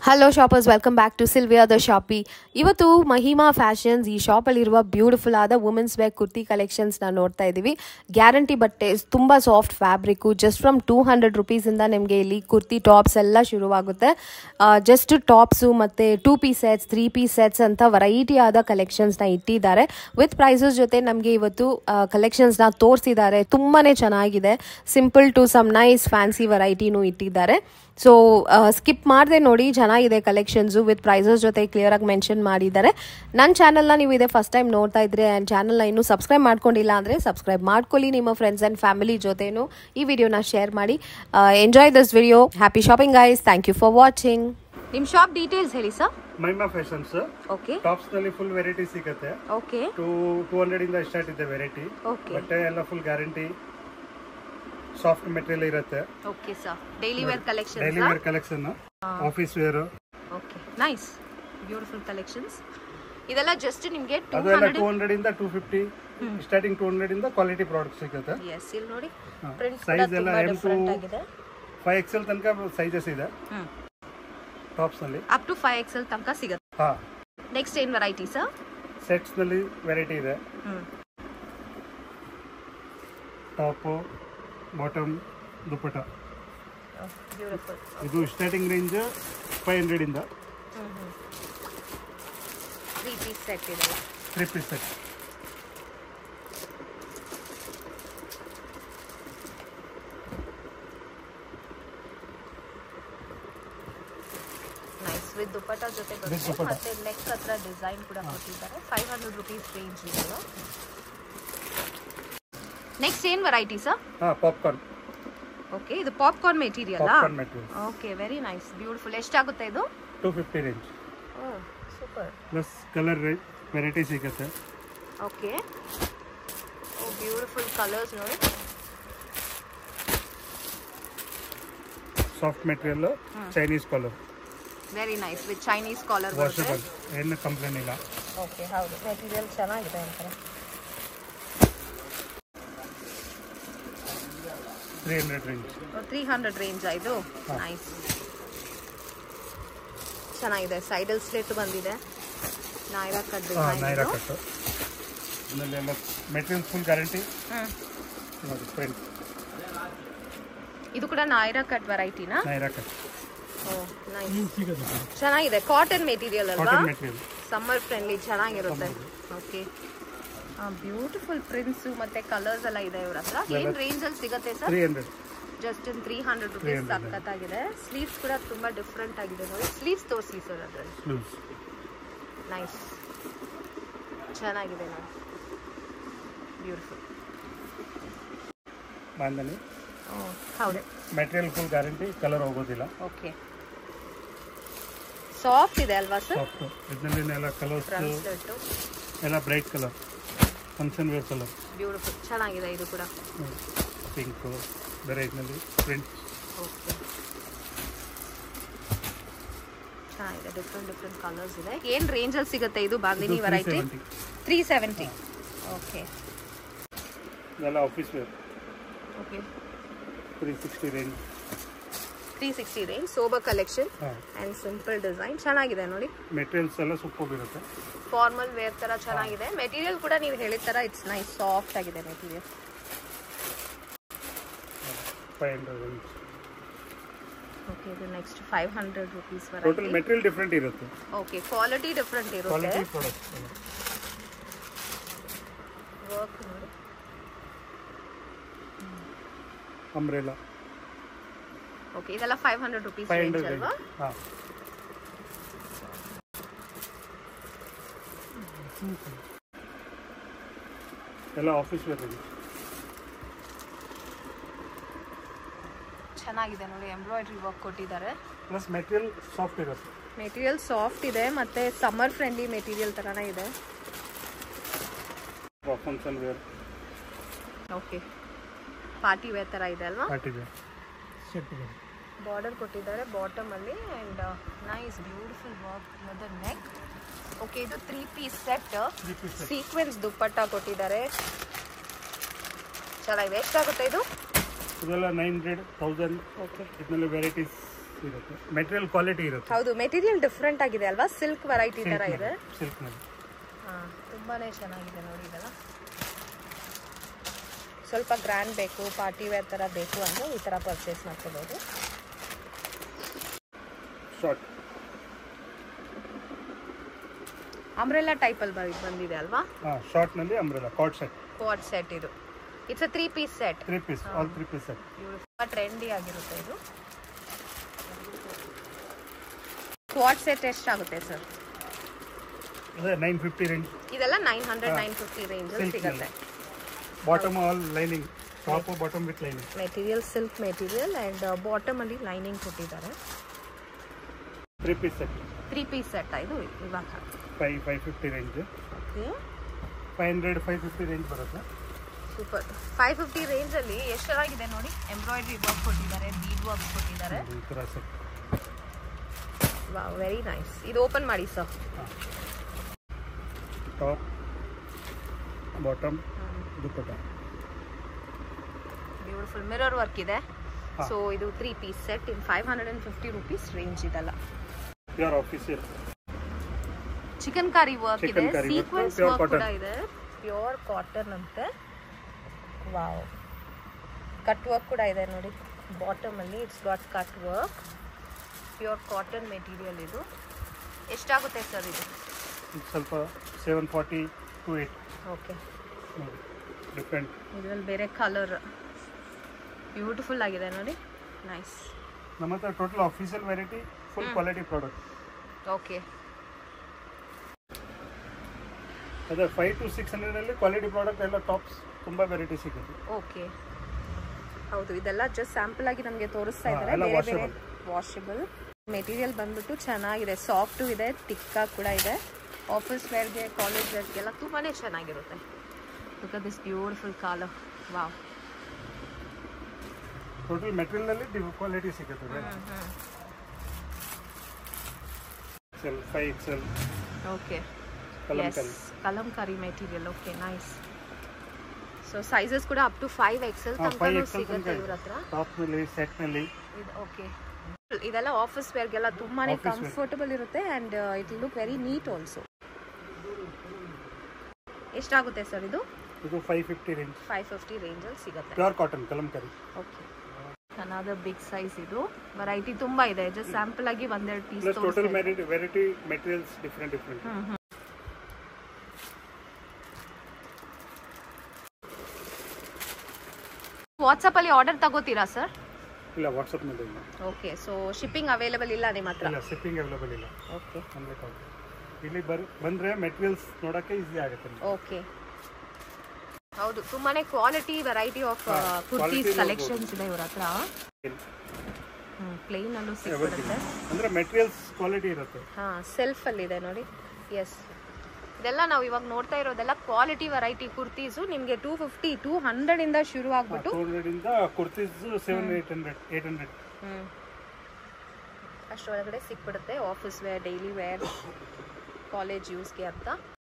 Hello shoppers, welcome back to Sylvia the shoppy. ಇವತ್ತು Mahima fashions ಈ ಶಾಪಲ್ಲಿರುವ ಬ್ಯೂಟಿಫುಲ್ ಆದ ವುಮೆನ್ಸ್ ವೇರ್ ಕುರ್ತಿ ಕಲೆಕ್ಷನ್ಸ್ನ ನೋಡ್ತಾ ಇದ್ದೀವಿ. ಗ್ಯಾರಂಟಿ ಬಟ್ಟೆ, ತುಂಬ ಸಾಫ್ಟ್ ಫ್ಯಾಬ್ರಿಕ್ಕು. ಜಸ್ಟ್ ಫ್ರಮ್ 200 ರುಪೀಸಿಂದ ನಿಮಗೆ ಇಲ್ಲಿ ಕುರ್ತಿ ಟಾಪ್ಸ್ ಎಲ್ಲ ಶುರುವಾಗುತ್ತೆ. ಜಸ್ಟ್ ಟಾಪ್ಸು ಮತ್ತು 2 ಪೀಸ್ ಸೆಟ್ಸ್, 3 ಪೀಸ್ ಸೆಟ್ಸ್ ಅಂತ ವೆರೈಟಿ ಆದ ಕಲೆಕ್ಷನ್ಸ್ನ ಇಟ್ಟಿದ್ದಾರೆ. ವಿತ್ ಪ್ರೈಸಸ್ ಜೊತೆ ನಮಗೆ ಇವತ್ತು ಕಲೆಕ್ಷನ್ಸ್ನ ತೋರಿಸಿದ್ದಾರೆ. ತುಂಬಾ ಚೆನ್ನಾಗಿದೆ. Simple to some nice fancy ವೆರೈಟಿನೂ ಇಟ್ಟಿದ್ದಾರೆ. ಸೊ ಸ್ಕಿಪ್ ಮಾಡದೆ ನೋಡಿ, ಚೆನ್ನಾಗಿದೆ ಕಲೆಕ್ಷನ್ಸು. ವಿತ್ ಪ್ರೈಸಸ್ ಜೊತೆ ಕ್ಲಿಯರ್ ಆಗಿ ಮೆನ್ಷನ್ ಮಾಡಿದ್ದಾರೆ. ನನ್ನ ಚಾನಲ್ನ ನೀವು ಇದೇ ಫಸ್ಟ್ ಟೈಮ್ ನೋಡ್ತಾ ಇದ್ರೆ ಆ್ಯಂಡ್ ಚಾನಲ್ನ ಇನ್ನೂ ಸಬ್ಸ್ಕ್ರೈಬ್ ಮಾಡ್ಕೊಂಡಿಲ್ಲ ಅಂದರೆ ಸಬ್ಸ್ಕ್ರೈಬ್ ಮಾಡ್ಕೊಳ್ಳಿ. ನಿಮ್ಮ ಫ್ರೆಂಡ್ಸ್ ಆ್ಯಂಡ್ ಫ್ಯಾಮಿಲಿ ಜೊತೆನೂ ಈ ವಿಡಿಯೋನ ಶೇರ್ ಮಾಡಿ. Enjoy this video. Happy shopping guys. Thank you for watching. ನಿಮ್ಮ ಶಾಪ್ ಡೀಟೇಲ್ಸ್ ಹೇಳಿ sir. Mahima fashions. Okay. Tops ನಲ್ಲಿ ಫುಲ್ ವೆರೈಟಿ ಸಿಗುತ್ತೆ. ಓಕೆ. 200 ಇಂದ ಸ್ಟಾರ್ಟ್ ಇದೆ ವೆರೈಟಿ. ಓಕೆ. ಬಟ್ಟೆ ಎಲ್ಲ ಫುಲ್ ಗ್ಯಾರಂಟಿ, ಸಾಫ್ಟ್ ಮೆಟೀರಿಯಲ್ ಇರುತ್ತೆ. Okay sir. Daily wear collection. Daily wear collection, office wear. Okay, nice beautiful collections. ಇದೆಲ್ಲ ಜಸ್ಟ್ ನಿಮಗೆ ಅದೆಲ್ಲ 200 ಇಂದ 250 ಸ್ಟಾರ್ಟಿಂಗ್. 200 ಇಂದ ಕ್ವಾಲಿಟಿ ಪ್ರಾಡಕ್ಟ್ ಸಿಗುತ್ತೆ. ಎಸ್, ಇಲ್ಲಿ ನೋಡಿ ಪ್ರಿಂಟ್ಸ್ ಸೈಜ್ ಎಲ್ಲ ತುಂಬಾ M to ಡಿಫರೆಂಟ್ ಆಗಿದೆ. 5XL ತನಕ ಸೈಜಸ್ ಇದೆ ಟಾಪ್ಸ್ ನಲ್ಲಿ. ಅಪ್ ಟು 5XL ತನಕ ಸಿಗುತ್ತೆ. ಹಾ. ನೆಕ್ಸ್ಟ್ ಏನ್ ವೆರೈಟಿ ಸರ್? ಸೆಟ್ಸ್ ನಲ್ಲಿ ವೆರೈಟಿ ಇದೆ. Top, bottom, dupatta. ಬ್ಯೂಟಿಫುಲ್. ಇದು ಸ್ಟಾರ್ಟಿಂಗ್ ರೇಂಜ್ 500 ಇಂದ 3 ಪೀಸ್ ಸೆಟ್ ಇದೆ. 3 piece set. Nice with dupatta ಜೊತೆ ಬರುತ್ತೆ. ಮತ್ತೆ ನೆಕ್ ಹತ್ರ ಡಿಸೈನ್ ಕೂಡ ಕೊಟ್ಟಿದ್ದಾರೆ. 500 ರುಪೀಸ್ ರೇಂಜ್ ಇದೆ. ನೆಕ್ಸ್ಟ್ ಏನ್ ವೆರೈಟಿ ಸರ್? ಪಾಪ್ಕಾರ್ನ್. ಓಕೆ, ಇದು popcorn material. Popcorn material. Okay, very nice, beautiful. ಎಷ್ಟಾಗುತ್ತೆ ಇದು? 250 range. Oh super. Plus colour variety ಸಿಗುತ್ತೆ. ಓಕೆ. ಓ ಬ್ಯೂಟಿಫುಲ್ ಕಲರ್ಸ್ ನೋಡಿ. Soft material, Chinese collar. Very nice with Chinese collar. Washable, ಏನು complaint ಇಲ್ಲ. Okay, ಹೌದು material ಚೆನ್ನಾಗಿದೆ ಅಂತಾರೆ. 300 range. 300 range ಇದು. ನೈಸ್, ಚೆನ್ನಾಗಿದೆ. ಸೈಡಲ್ ಸ್ಲಿಟ್ ಬಂದಿದೆ. Naira cut design. Naira cut. ಇದರಲ್ಲಿ ಎಲ್ಲ ಮೆಟೀರಿಯಲ್ ಫುಲ್ ಗ್ಯಾರಂಟಿ. ನೋಡಿ ಪ್ರಿಂಟ್. ಇದು ಕೂಡ ನೈರಾ ಕಟ್ ವೆರೈಟಿನಾ? ನೈರಾ ಕಟ್. ಓ ನೈಸ್, ಚೆನ್ನಾಗಿದೆ. ಕಾಟನ್ ಮೆಟೀರಿಯಲ್ ಅಲ್ವಾ? Cotton material. ಸಮ್ಮರ್ ಫ್ರೆಂಡ್ಲಿ, ಚೆನ್ನಾಗಿರುತ್ತೆ. ಓಕೆ, ಬ್ಯೂಟಿಫುಲ್ ಪ್ರಿಂಟ್ಸ್ ಮತ್ತೆ ಕಲರ್ಸ್ ಎಲ್ಲ ಇದೆ ಇವ್ರ ಹತ್ರ. ಏನ್ ರೇಂಜ್ ಅಲ್ಲಿ ಸಿಗುತ್ತೆ ಸರ್? 300. Just 300 rupees. ಸಖತ್ತಾಗಿದೆ. ಸ್ಲೀವ್ಸ್ ಕೂಡ ತುಂಬಾ ಡಿಫ್ರೆಂಟ್ ಆಗಿದೆ ನೋಡಿ. ಸ್ಲೀವ್ಸ್ ತೋರಿಸಿ ಸರ್ ಅದ್ರಲ್ಲಿ. ನೈಸ್, ಚೆನ್ನಾಗಿದೆ ನೋಡಿ. ಬ್ಯೂಟಿಫುಲ್. ಬಾಂಧನಿ. ಹೌದು, ಮೆಟೀರಿಯಲ್ ಫುಲ್ ಗ್ಯಾರಂಟಿ, ಕಲರ್ ಹೋಗೋದಿಲ್ಲ. ಓಕೆ, ಸಾಫ್ಟ್ ಇದೆ ಅಲ್ವಾ ಸರ್? ಸಾಫ್ಟ್. ಇದರಲ್ಲಿ ಎಲ್ಲ ಕಲರ್ಸ್ ಎಲ್ಲ bright colour, function wear colour. Beautiful, ಚೆನ್ನಾಗಿದೆ ಇದು ಕೂಡ. ಪಿಂಕ್ ಬೇರೆ ಇದರಲ್ಲಿ ಪ್ರಿಂಟ್. ಓಕೆ, ಚೆನ್ನಾಗಿದೆ. ಡಿಫ್ರೆಂಟ್ ಕಲರ್ಸ್ ಇದೆ. ಏನ್ ರೇಂಜ್ ಅಲ್ಲಿ ಸಿಗುತ್ತೆ ಇದು ಬಾಂದಿನಿ ವೆರೈಟಿ? 370. ಓಕೆ, ಎಲ್ಲ office wear. Okay, 360 range. 360 range. Sober collection and simple design. ಚೆನ್ನಾಗಿದೆ ನೋಡಿ. ಮೆಟೀರಿಯಲ್ಸ್ ಎಲ್ಲ ಸೂಪರ್ ಇರುತ್ತೆ. ಫಾರ್ಮಲ್ ವೇರ್ ತರ ಚೆನ್ನಾಗಿದೆ. ಮೆಟೀರಿಯಲ್ ಕೂಡ ನೀವು ಹೇಳಿದ ತರ ಇಟ್ಸ್ ನೈಸ್, ಸಾಫ್ಟ್ ಆಗಿದೆ ಮೆಟೀರಿಯಲ್. 500 ರೇಂಜ್. ಓಕೆ, ಇದು next 500 rupees total variety. Material different ಇರುತ್ತೆ. ಓಕೆ, ಕ್ವಾಲಿಟಿ ಡಿಫರೆಂಟ್ ಇರುತ್ತೆ. Quality products. ವರ್ಕ್ ನೋಡಿ. ಅಂಬ್ರೆಲಾ. ಓಕೆ, ಇದೆಲ್ಲ 500 ರುಪೀಸ್ ರೇಂಜ್ ಅಲ್ವಾ? ಹಾ. ಎಲ್ಲ ಆಫೀಸ್ ವೇರ್ ಇದೆ. ಚೆನ್ನಾಗಿದೆ ನೋಡಿ. ಎಂಬ್ರಾಯ್ಡ್ರಿ ವರ್ಕ್ ಕೊಟ್ಟಿದ್ದಾರೆ. ಪ್ಲಸ್ ಮೆಟೀರಿಯಲ್ ಸಾಫ್ಟ್ ಇರುತ್ತೆ. ಮೆಟೀರಿಯಲ್ ಸಾಫ್ಟ್ ಇದೆ ಮತ್ತೆ ಸಮ್ಮರ್ ಫ್ರೆಂಡ್ಲಿ ಮೆಟೀರಿಯಲ್ ತರನೇ ಇದೆ. Function wear. Okay, party wear ತರ ಇದೆ ಅಲ್ವಾ? ಪಾರ್ಟಿ ವೇರ್ ಸೆಟ್ ಇದೆ. ಬಾರ್ಡರ್ ಕೊಟ್ಟಿದ್ದಾರೆ ಬಾಟಮ್ ಅಲ್ಲಿ and nice beautiful work with the neck. Okay, ಇದು 3 ಪೀಸ್ ಸೆಟ್. ಸೀಕ್ವೆನ್ಸ್ ದುಪ್ಪಟ್ಟ ಕೊಟ್ಟಿದ್ದಾರೆ. ಚೆನ್ನಾಗಿದೆ. ಎಷ್ಟಾಗುತ್ತೆ ಇದು? ಇದೆಲ್ಲ 900, 1000. ಓಕೆ, ಇದರಲ್ಲಿ ವೆರೈಟೀಸ್ ಇರುತ್ತೆ, ಮೆಟೀರಿಯಲ್ ಕ್ವಾಲಿಟಿ ಇರುತ್ತೆ. ಹೌದು, ಮೆಟೀರಿಯಲ್ ಡಿಫ್ರೆಂಟ್ ಆಗಿದೆ ಅಲ್ವಾ, ಸಿಲ್ಕ್ ವೆರೈಟಿ ತರ ಇದೆ. ಸಿಲ್ಕ್ ನಲ್ಲಿ ತುಂಬಾನೇ ಚೆನ್ನಾಗಿದೆ ನೋಡಿ. ಇದೆಲ್ಲ ಸ್ವಲ್ಪ ಗ್ರ್ಯಾಂಡ್ ಬೇಕು, ಪಾರ್ಟಿ ವೇರ್ ತರ ಬೇಕು ಅಂದ್ರೆ ಈ ತರ ಪರ್ಚೇಸ್ ಮಾಡ್ಕೋಬಹುದು. ಶಾರ್ಟ್ ಅಂಬ್ರೆಲ್ಲಾ ಟೈಪ್ ಅಲ್ಲಿ ಬಂದಿದೆ ಅಲ್ವಾ. ಶಾರ್ಟ್ ನಲ್ಲಿ ಅಂಬ್ರೆಲ್ಲಾ ಕಾರ್ಡ್ ಸೆಟ್ ಇದು. It's a 3 piece set. 3 piece, all 3 piece set. ತುಂಬಾ ಟ್ರೆಂಡಿ ಆಗಿರುತ್ತೆ ಇದು. ಕ್ವಾಡ್ ಸೆಟ್ ಎಷ್ಟಾಗುತ್ತೆ ಸರ್? ಅದೇ 950 ರೇಂಜ್. ಇದೆಲ್ಲ 900 950 ರೇಂಜ್ ಅಲ್ಲಿ ಸಿಗುತ್ತೆ. Bottom all lining, top bottom with lining. Material silk material and bottom ಅಲ್ಲಿ ಲೈನಿಂಗ್ ಕೊಟ್ಟಿದ್ದಾರೆ. 3 ಪೀಸ್ ಸೆಟ್. 3 ಪೀಸ್ ಸೆಟ್ ಇದು ಇವಾಗ 550 ರೇಂಜ್. ಓಕೆ, 500 550 ರೇಂಜ್ ಬರುತ್ತೆ. ಸೂಪರ್. 550 ರೇಂಜ್ ಅಲ್ಲಿ ಎಷ್ಟು ಚೆನ್ನಾಗಿದೆ ನೋಡಿ. ಎಂಬ್ರಾಯ್ಡರಿ ವರ್ಕ್ ಕೊಟ್ಟಿದ್ದಾರೆ, ಬೀಡ್ ವರ್ಕ್ ಕೊಟ್ಟಿದ್ದಾರೆ. ಈ ತರ ಸೆಟ್. Wow, very nice. ಇದು ಓಪನ್ ಮಾಡಿ sir. Top bottom dupatta. Beautiful mirror work ಇದೆ. ಸೊ ಇದು 3 piece set in 550 rupees range. ಇದೆಲ್ಲ pure official chikankari work ಇದೆ, ಸೀಕ್ವೆನ್ಸ್ ವರ್ಕ್ ಕೂಡ ಇದೆ. ಪ್ಯೂರ್ ಕಾಟನ್ ಅಂತೆ. ವಾವ್, ಕಟ್ ವರ್ಕ್ ಕೂಡ ಇದೆ ನೋಡಿ. ಬಾಟಮ್ ಅಲ್ಲಿ it's got cut work. Pure cotton material ಇದು. ಎಷ್ಟಾಗುತ್ತೆ ಸರ್ ಇದು? ಸ್ವಲ್ಪ 740 to 8. Okay, different. ಇದರಲ್ಲಿ ಬೇರೆ ಕಲರ್ ಬ್ಯೂಟಿಫುಲ್ ಆಗಿದೆ ನೋಡಿ. ನೈಸ್. ನಮ್ಮ ಹತ್ರ total official variety, full quality product. Okay, ಅದೇ 500 to 600 ಅಲ್ಲಿ ಕ್ವಾಲಿಟಿ ಪ್ರಾಡಕ್ಟ್ ಎಲ್ಲ ಟಾಪ್ಸ್ ತುಂಬಾ ವೆರೈಟಿ ಸಿಗುತ್ತೆ. ಓಕೆ, ಹೌದು. ಇದೆಲ್ಲ ಜಸ್ಟ್ ಸ್ಯಾಂಪಲ್ ಆಗಿ ನಮಗೆ ತೋರಿಸ್ತಾ ಇದ್ದಾರೆ. ಬೇರೆ ಬೇರೆ ವಾಷಬಲ್ ಮೆಟೀರಿಯಲ್ ಬಂದ್ಬಿಟ್ಟು ಚೆನ್ನಾಗಿದೆ, ಸಾಫ್ಟು ಇದೆ, ತಿಕ್ಕಾಗಿ ಕೂಡ ಇದೆ. ಆಫೀಸ್ ವೇರ್ಗೆ, ಕಾಲೇಜ್ ವೇರ್ಗೆಲ್ಲ ತುಂಬಾನೇ ಚೆನ್ನಾಗಿರುತ್ತೆ. Look at this beautiful colour. Wow. Total material ಅಲ್ಲಿ ಕ್ವಾಲಿಟಿ ಸಿಗುತ್ತೆ. XL 5XL. Okay, kalamkari. Kalamkari material. Okay, nice. So sizes ಕೂಡ ಅಪ್ ಟು 5XL ತನಕ ಸಿಗುತ್ತೆ ಇವ್ರ ಹತ್ರ. ಟಾಪ್ ನಲ್ಲಿ, ಸೆಟ್ ನಲ್ಲಿ. ಓಕೆ, ಇದೆಲ್ಲ ಆಫೀಸ್ ವೇರ್ಗೆಲ್ಲ ತುಂಬಾನೇ ಕಂಫರ್ಟಬಲ್ ಇರುತ್ತೆ and it look very neat also. ಎಷ್ಟಾಗುತ್ತೆ ಸರ್ ಇದು? ಇದು 550 ರೇಂಜ್. 550 ರೇಂಜ್ ಅಲ್ಲಿ ಸಿಗುತ್ತೆ. Pure cotton kalamkari. Okay, another big size. ಇದು ವೆರೈಟಿ ತುಂಬಾ ಇದೆ. ಜಸ್ಟ್ ಸ್ಯಾಂಪಲ್ ಆಗಿ ಒಂದೆರಡು ಪೀಸ್ ತೋರಿಸ್ತಾ total variety materials different. WhatsApp ಅಲ್ಲಿ ಆರ್ಡರ್ ತಗೋತೀರಾ ಸರ್? ಇಲ್ಲ, ವಾಟ್ಸ್ಆಪ್ ನಲ್ಲಿ ಇಲ್ಲ. ಓಕೆ, ಸೊ ಶಿಪ್ಪಿಂಗ್ ಅವೈಲೇಬಲ್ ಇಲ್ಲ ನಿಮ್ಮ ಹತ್ರ? ಇಲ್ಲ, ಶಿಪ್ಪಿಂಗ್ ಅವೈಲೇಬಲ್ ಇಲ್ಲ. ಓಕೆ, ಇಲ್ಲಿ ಬಂದ್ರೆ ಮೆಟೀರಿಯಲ್ಸ್ ನೋಡಕ್ಕೆ ಈಸಿ ಆಗುತ್ತೆ. ಓಕೆ, ಹೌದು. ತುಂಬಾನೇ quality variety of kurtis collections ಇದೆ ಇವ್ರ ಹತ್ರ. ಪ್ಲೇನ್ ಅಲ್ಲೂ ಸಿಗುತ್ತೆ ಅಂದ್ರೆ ಮೆಟೀರಿಯಲ್ಸ್ ಕ್ವಾಲಿಟಿ ಇರುತ್ತೆ. ಸೆಲ್ಫ್ ಅಲ್ಲಿ ಇದೆ ನೋಡಿ. ಎಸ್, ಇದೆಲ್ಲ ನಾವು ಇವಾಗ ನೋಡ್ತಾ ಇರೋದೆಲ್ಲ ಕ್ವಾಲಿಟಿ ವೆರೈಟಿ ಕುರ್ತೀಸು. ನಿಮಗೆ 250 200 ಇಂದ ಶುರು ಆಗ್ಬಿಟ್ಟು 200 ಇಂದ ಕುರ್ತೀಸ್ 700 800 ಅಷ್ಟೊಳಗಡೆ ಸಿಕ್ಬಿಡುತ್ತೆ. Office wear, daily wear, college ಯೂಸ್ಗೆ ಅಂತ.